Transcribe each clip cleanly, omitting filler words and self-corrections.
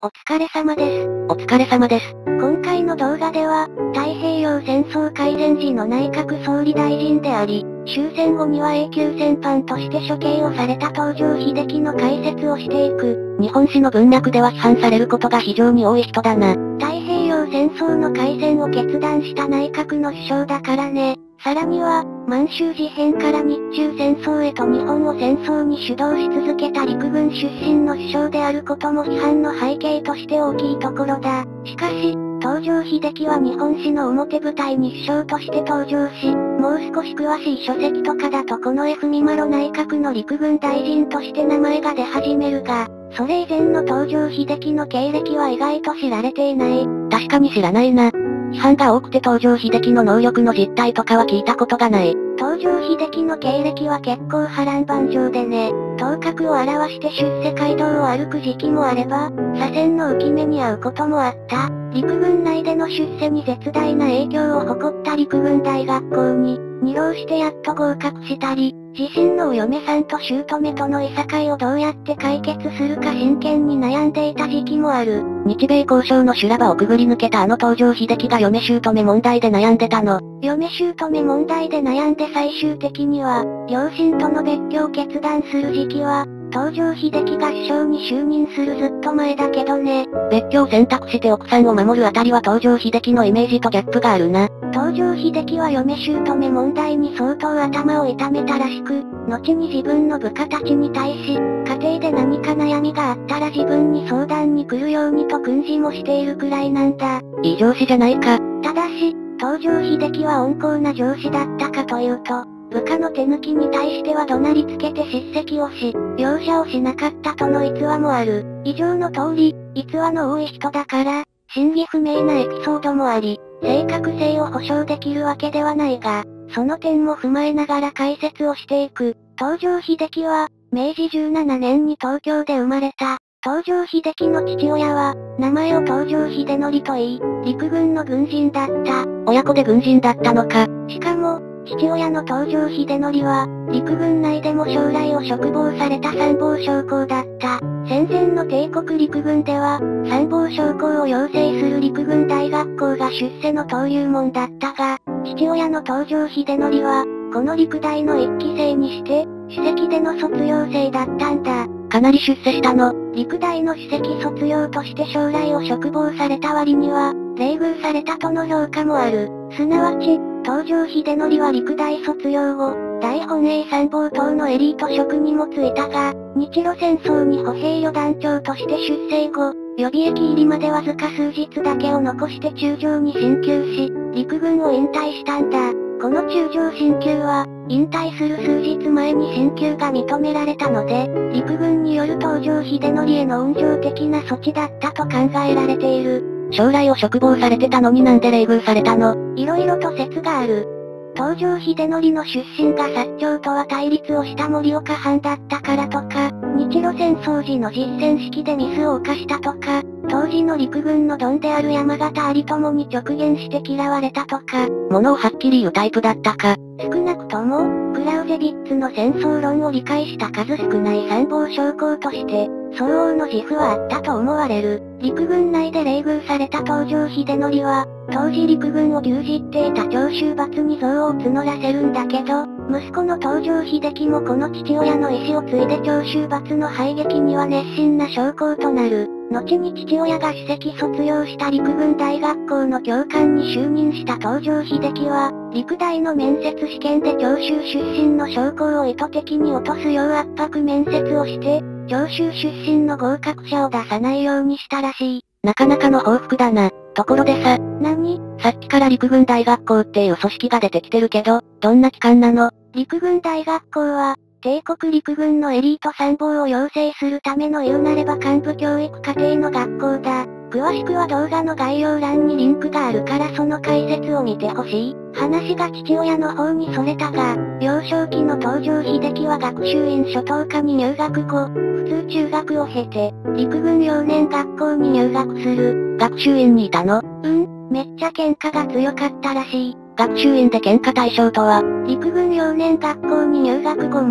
お疲れ様です。 お疲れ様です。 今回の動画では、太平洋戦争開戦時の内閣総理大臣であり、終戦後には永久戦犯として処刑をされた東条英機の解説をしていく。 日本史の文脈では批判されることが非常に多い人だな。 太平洋戦争の開戦を決断した内閣の首相だからね。さらには、満州事変から日中戦争へと日本を戦争に主導し続けた陸軍出身の首相であることも批判の背景として大きいところだ。しかし、東条英機は日本史の表舞台に首相として登場し、もう少し詳しい書籍とかだと近衛文麿内閣の陸軍大臣として名前が出始めるが、それ以前の東条英機の経歴は意外と知られていない。 確かに知らないな。批判が多くて東条英機の能力の実態とかは聞いたことがない。 東条英機の経歴は結構波乱万丈でね。頭角を現して出世街道を歩く時期もあれば、左遷の浮き目に遭うこともあった。陸軍内での出世に絶大な影響を誇った陸軍大学校に、2浪してやっと合格したり、自身のお嫁さんと姑とのいさかいをどうやって解決するか真剣に悩んでいた時期もある。 日米交渉の修羅場をくぐり抜けたあの東条英機が嫁姑問題で悩んでたの。 嫁姑問題で悩んで最終的には、両親との別居を決断する時期は、東条英機が首相に就任するずっと前だけどね。 別居を選択して奥さんを守るあたりは東条英機のイメージとギャップがあるな。 東条英機は嫁姑問題に相当頭を痛めたらしく、後に自分の部下たちに対し、家庭で何か悩みがあったら自分に相談に来るようにと訓示もしているくらいなんだ。 いい上司じゃないか。 ただし、東条英機は温厚な上司だったかというと、部下の手抜きに対しては怒鳴りつけて叱責をし、容赦をしなかったとの逸話もある。以上の通り、逸話の多い人だから、真偽不明なエピソードもあり、正確性を保証できるわけではないが、その点も踏まえながら解説をしていく。東条英機は、明治17年に東京で生まれた。東条英機の父親は、名前を東条英則と言い、陸軍の軍人だった。 親子で軍人だったのか。 しかも、父親の東条英則は、陸軍内でも将来を嘱望された参謀将校だった。戦前の帝国陸軍では、参謀将校を養成する陸軍大学校が出世の登竜門だったが、父親の東条英則は、この陸大の一期生にして、首席での卒業生だったんだ。 かなり出世したの。 陸大の首席卒業として将来を嘱望された割には、冷遇されたとの評価もある。すなわち、東条英則は陸大卒業後、大本営参謀等のエリート職にも就いたが、日露戦争に歩兵旅団長として出征後、予備役入りまでわずか数日だけを残して中将に進級し、陸軍を引退したんだ。この中将進級は、引退する数日前に進級が認められたので、陸軍による東条英則への温情的な措置だったと考えられている。 将来を嘱望されてたのになんで冷遇されたの？ 色々と説がある。東条英則の出身が薩長とは対立をした盛岡藩だったからとか、日露戦争時の実戦式でミスを犯したとか、当時の陸軍のドンである山形有朋に直言して嫌われたとか、 物をはっきり言うタイプだったか。 少なくとも、クラウゼビッツの戦争論を理解した数少ない参謀将校として、相応の自負はあったと思われる。陸軍内で冷遇された東条英則は、当時陸軍を牛耳っていた長州閥に憎悪を募らせるんだけど、息子の東条英機もこの父親の意思を継いで長州閥の敗撃には熱心な将校となる。後に父親が首席卒業した陸軍大学校の教官に就任した東条英機は、陸大の面接試験で長州出身の将校を意図的に落とすよう圧迫面接をして、長州出身の合格者を出さないようにしたらしい。 なかなかの報復だな。ところでさ、 何？ さっきから陸軍大学校っていう組織が出てきてるけど、どんな機関なの？ 陸軍大学校は、帝国陸軍のエリート参謀を養成するための言うなれば幹部教育課程の学校だ。詳しくは動画の概要欄にリンクがあるからその解説を見てほしい。話が父親の方にそれたが、幼少期の東条英機は学習院初等科に入学後、普通中学を経て、陸軍幼年学校に入学する。 学習院にいたの？ めっちゃ喧嘩が強かったらしい。 学習院で喧嘩対象とは、 陸軍幼年学校に入学後も、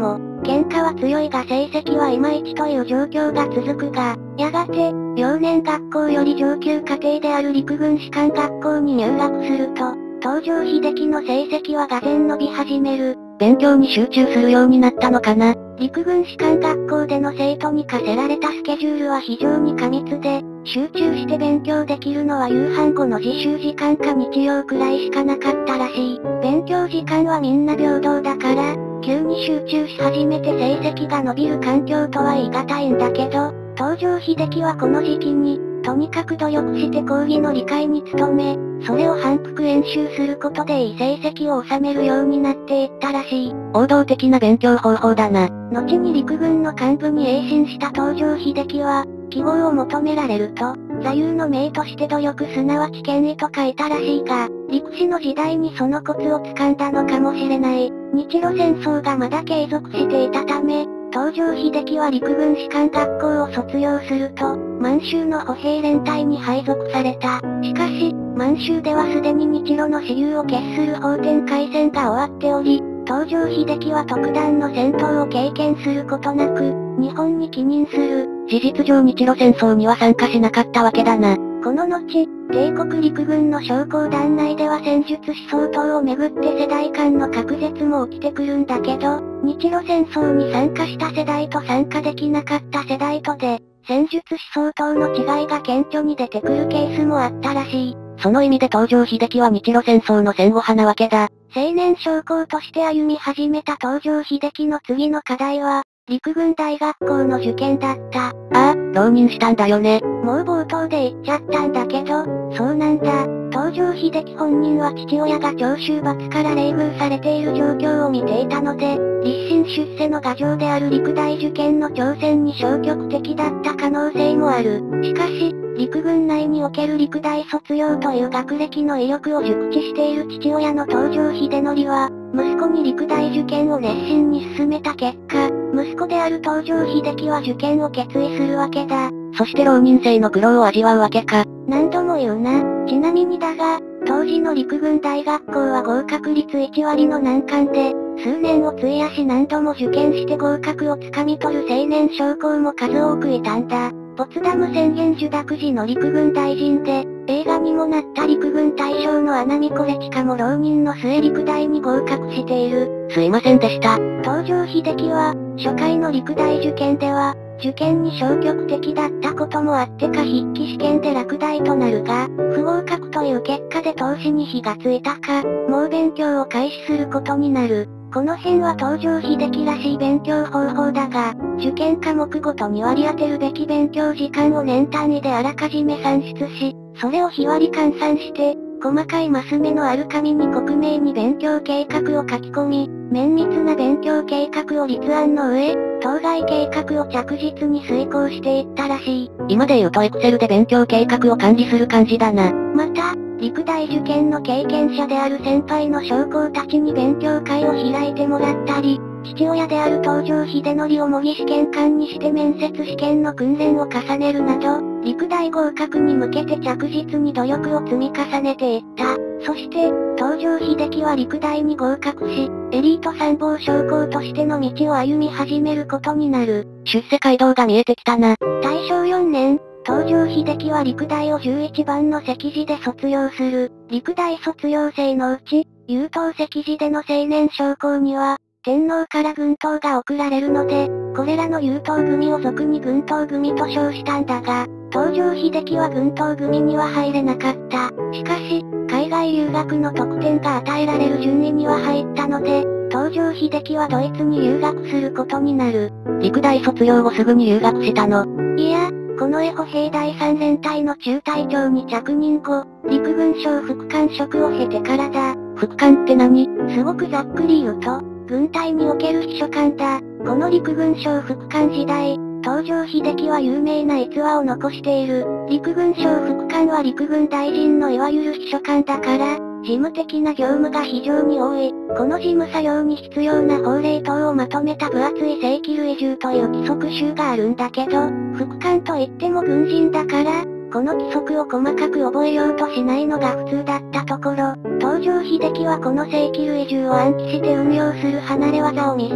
喧嘩は強いが成績はいまいちという状況が続くが、やがて、幼年学校より上級課程である陸軍士官学校に入学すると、東条英機の成績はがぜん伸び始める。 勉強に集中するようになったのかな。 陸軍士官学校での生徒に課せられたスケジュールは非常に過密で、集中して勉強できるのは夕飯後の自習時間か日曜くらいしかなかったらしい。勉強時間はみんな平等だから、急に集中し始めて成績が伸びる環境とは言い難いんだけど、東条英機はこの時期に、とにかく努力して講義の理解に努め、それを反復演習することでいい成績を収めるようになっていったらしい。 王道的な勉強方法だな。 後に陸軍の幹部に栄進した東条英機は、記号を求められると、座右の銘として努力すなわち権威と書いたらしいが、陸士の時代にそのコツを掴んだのかもしれない。日露戦争がまだ継続していたため、東条英機は陸軍士官学校を卒業すると、満州の歩兵連隊に配属された。しかし、満州ではすでに日露の支流を決する奉天会戦が終わっており、東条英機は特段の戦闘を経験することなく、日本に帰任する。 事実上日露戦争には参加しなかったわけだな。 この後、帝国陸軍の将校団内では戦術思想等をめぐって世代間の隔絶も起きてくるんだけど、日露戦争に参加した世代と参加できなかった世代とで、戦術思想等の違いが顕著に出てくるケースもあったらしい。 その意味で東条英機は日露戦争の戦後派なわけだ。 青年将校として歩み始めた東条英機の次の課題は、陸軍大学校の受験だった。 ああ、浪人したんだよね。 もう冒頭で言っちゃったんだけど、そうなんだ。東条英機本人は父親が長州閥から冷遇されている状況を見ていたので、立身出世の牙城である陸大受験の挑戦に消極的だった可能性もある。しかし、陸軍内における陸大卒業という学歴の意欲を熟知している父親の東条英則は、息子に陸大受験を熱心に進めた結果、息子である東条英機は受験を決意するわけだ。 そして浪人生の苦労を味わうわけか。 何度も言うな。ちなみにだが、当時の陸軍大学校は合格率1割の難関で、数年を費やし何度も受験して合格をつかみ取る青年将校も数多くいたんだ。ポツダム宣言受諾時の陸軍大臣で、映画にもなった陸軍大将の穴見コレチカも浪人の末陸大に合格している。 すいませんでした。 東条英機は、初回の陸大受験では、受験に消極的だったこともあってか筆記試験で落第となるが、不合格という結果で投資に火がついたか、もう勉強を開始することになる。この辺は東条英機らしい勉強方法だが、受験科目ごとに割り当てるべき勉強時間を年単位であらかじめ算出し、それを日割り換算して、細かいマス目のある紙に克明に勉強計画を書き込み、綿密な勉強計画を立案の上、当該計画を着実に遂行していったらしい。 今で言うとエクセルで勉強計画を管理する感じだな。 また、陸大受験の経験者である先輩の将校たちに勉強会を開いてもらったり、父親である東条英則を模擬試験官にして面接試験の訓練を重ねるなど、陸大合格に向けて着実に努力を積み重ねていった。そして、東条英機は陸大に合格し、エリート参謀将校としての道を歩み始めることになる。 出世街道が見えてきたな。 大正4年、東条英機は陸大を11番の席次で卒業する。陸大卒業生のうち、優等席次での青年将校には、天皇から軍刀が贈られるので、これらの優等組を俗に軍刀組と称したんだが、東条英機は軍刀組には入れなかった。しかし、海外留学の特典が与えられる順位には入ったので、東条英機はドイツに留学することになる。 陸大卒業後すぐに留学したの？ いや、近衛歩兵第3連隊の中隊長に着任後、陸軍省副官職を経てからだ。 副官って何？ すごくざっくり言うと、軍隊における秘書官だ。この陸軍省副官時代、東条英機は有名な逸話を残している。陸軍省副官は陸軍大臣のいわゆる秘書官だから、事務的な業務が非常に多い。この事務作業に必要な法令等をまとめた分厚い正規類従という規則集があるんだけど、副官といっても軍人だから、この規則を細かく覚えようとしないのが普通だったところ、東条英機はこの正規類従を暗記して運用する離れ技を見せ、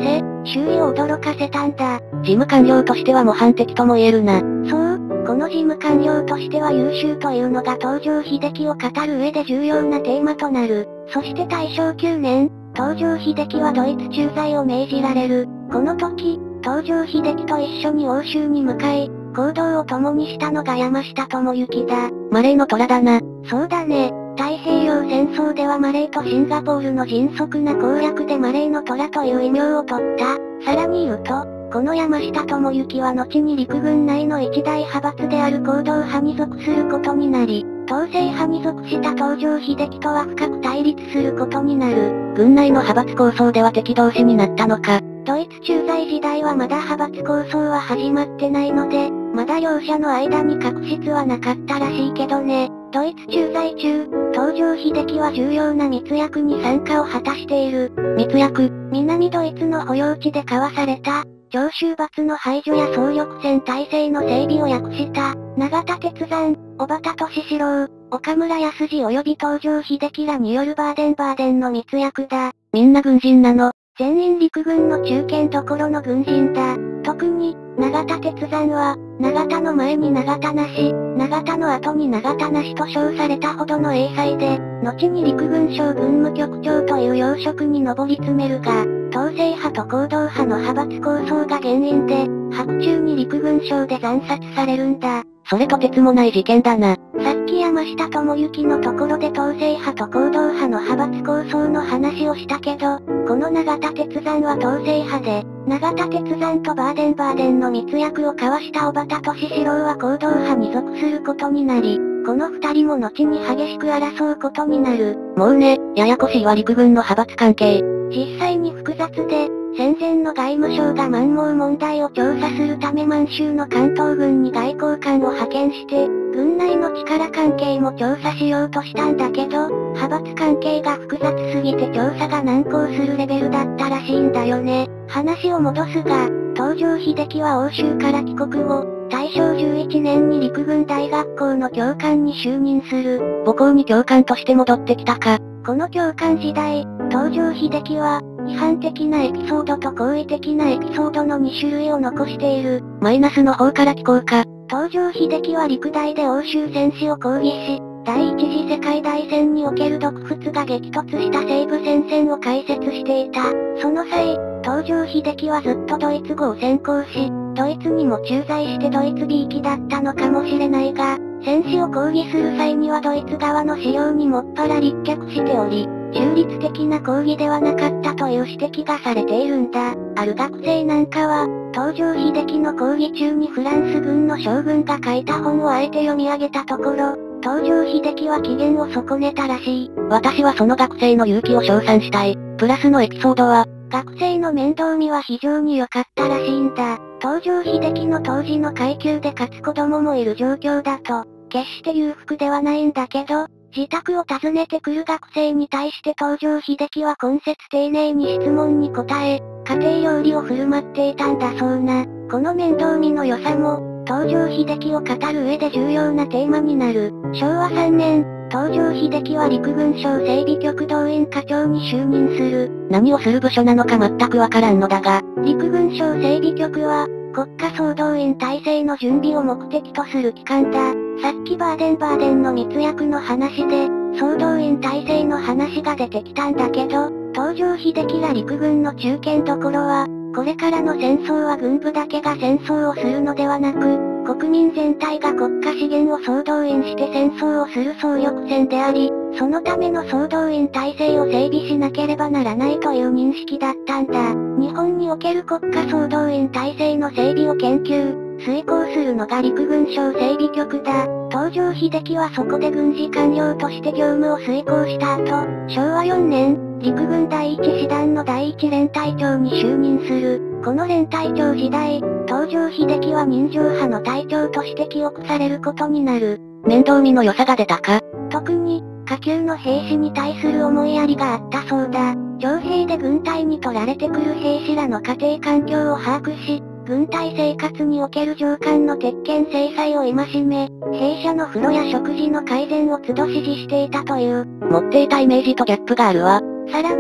周囲を驚かせたんだ。 事務官僚としては模範的とも言えるな。 そう、この事務官僚としては優秀というのが東条英機を語る上で重要なテーマとなる。そして大正9年、東条英機はドイツ駐在を命じられる。この時、東条英機と一緒に欧州に向かい、行動を共にしたのが山下智之だ。 マレーの虎だな。 そうだね。太平洋戦争ではマレーとシンガポールの迅速な攻略でマレーの虎という異名を取った。さらに言うと、この山下智之は後に陸軍内の一大派閥である行動派に属することになり、統制派に属した東条英機とは深く対立することになる。 軍内の派閥抗争では敵同士になったのか。 ドイツ駐在時代はまだ派閥抗争は始まってないので、まだ両者の間に確執はなかったらしいけどね。ドイツ駐在中、東条英機は重要な密約に参加を果たしている。 密約？ 南ドイツの保養地で交わされた、長州閥の排除や総力戦体制の整備を訳した、永田鉄山、小畑敏四郎、岡村康次及び東条英機らによるバーデンの密約だ。 みんな軍人なの？ 全員陸軍の中堅どころの軍人だ。特に、永田鉄山は、永田の前に永田なし、永田の後に永田なしと称されたほどの英才で、後に陸軍省軍務局長という要職に上り詰めるが、統制派と行動派の派閥抗争が原因で、白昼に陸軍省で惨殺されるんだ。 それとてつもない事件だな。 さっき山下智之のところで統制派と行動派の派閥抗争の話をしたけど、この永田鉄山は統制派で、永田鉄山とバーデンの密約を交わした小畑敏四郎は行動派に属することになり、この二人も後に激しく争うことになる。 もうね、ややこしいわ陸軍の派閥関係。 実際に複雑で、戦前の外務省が満蒙問題を調査するため満州の関東軍に外交官を派遣して、軍内の力関係も調査しようとしたんだけど、派閥関係が複雑すぎて調査が難航するレベルだったらしいんだよね。話を戻すが、東条英機は欧州から帰国後、大正11年に陸軍大学校の教官に就任する。 母校に教官として戻ってきたか。 この教官時代、東条英機は、批判的なエピソードと好意的なエピソードの2種類を残している。 マイナスの方から聞こうか。 東条英機は陸大で欧州戦士を抗議し、第一次世界大戦における独仏が激突した西部戦線を解説していた。その際、東条英機はずっとドイツ語を専攻し、ドイツにも駐在してドイツびいきだったのかもしれないが、戦士を抗議する際にはドイツ側の資料にもっぱら立脚しており、中立的な抗議ではなかったという指摘がされているんだ。ある学生なんかは、東条英機の抗議中にフランス軍の将軍が書いた本をあえて読み上げたところ、東条英機は機嫌を損ねたらしい。 私はその学生の勇気を称賛したい。プラスのエピソードは、 学生の面倒見は非常に良かったらしいんだ。東条英機の当時の階級でかつ子供もいる状況だと、決して裕福ではないんだけど、自宅を訪ねてくる学生に対して東条英機は懇切丁寧に質問に答え、家庭料理を振る舞っていたんだそうな。この面倒見の良さも、東条英機を語る上で重要なテーマになる。昭和3年、東条英機は陸軍省整備局動員課長に就任する。 何をする部署なのか全くわからんのだが。 陸軍省整備局は、国家総動員体制の準備を目的とする機関だ。さっきバーデンの密約の話で、総動員体制の話が出てきたんだけど、東条英機ら陸軍の中堅どころは、これからの戦争は軍部だけが戦争をするのではなく、国民全体が国家資源を総動員して戦争をする総力戦であり、そのための総動員体制を整備しなければならないという認識だったんだ。日本における国家総動員体制の整備を研究、遂行するのが陸軍省整備局だ。東条英機はそこで軍事官僚として業務を遂行した後、昭和4年、陸軍第一師団の第一連隊長に就任する。この連隊長時代、東条英機は人情派の隊長として記憶されることになる。 面倒見の良さが出たか？ 特に、下級の兵士に対する思いやりがあったそうだ。徴兵で軍隊に取られてくる兵士らの家庭環境を把握し、軍隊生活における上官の鉄拳制裁を戒め、兵舎の風呂や食事の改善を都度指示していたという。 持っていたイメージとギャップがあるわ。 さらに、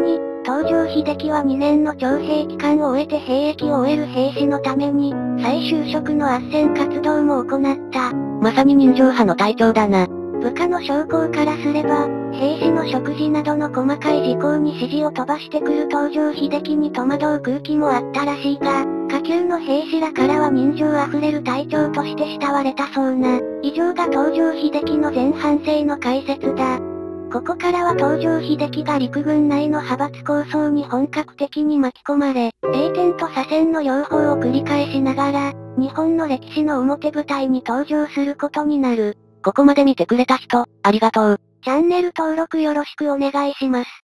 東条英機は2年の徴兵期間を終えて兵役を終える兵士のために、再就職の斡旋活動も行った。 まさに人情派の隊長だな。 部下の将校からすれば、兵士の食事などの細かい事項に指示を飛ばしてくる東条英機に戸惑う空気もあったらしいが、下級の兵士らからは人情あふれる隊長として慕われたそうな。以上が東条英機の前半生の解説だ。ここからは東条英機が陸軍内の派閥抗争に本格的に巻き込まれ、栄転と左遷の両方を繰り返しながら、日本の歴史の表舞台に登場することになる。 ここまで見てくれた人、ありがとう。 チャンネル登録よろしくお願いします。